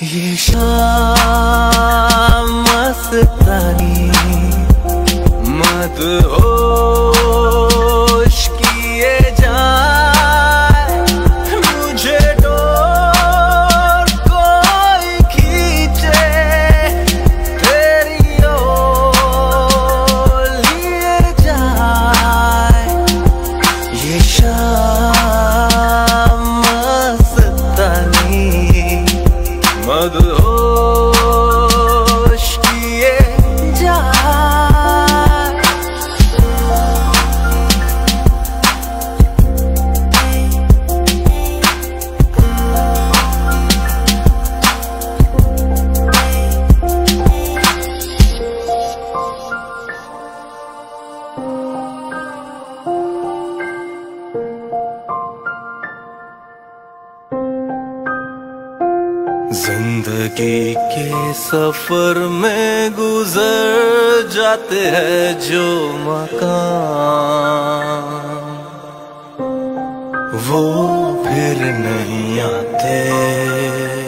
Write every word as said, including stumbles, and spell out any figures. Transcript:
ये शाम मस्तानी मदहोश किए जाए, मुझे डोर कोई खींचे तेरी ओर लिए जाए। ये शाम मस्तानी मदहोश किए जाए। जिंदगी के सफर में गुजर जाते हैं जो मकाम, वो फिर नहीं आते।